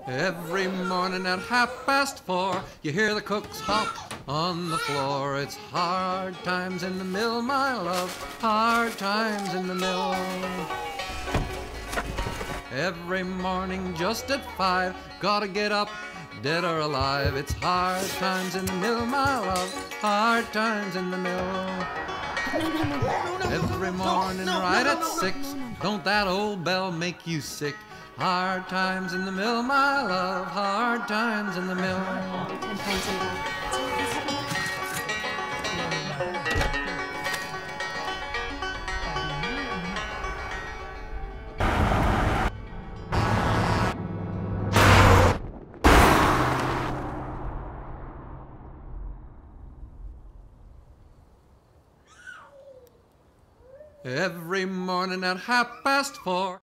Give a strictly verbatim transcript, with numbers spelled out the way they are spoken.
Every morning at half past four, you hear the cooks hop on the floor. It's hard times in the mill, my love, hard times in the mill. Every morning just at five, gotta get up, dead or alive. It's hard times in the mill, my love, hard times in the mill. Every morning right at six, don't that old bell make you sick? Hard times in the mill, my love, hard times in the mill. Every morning at half past four.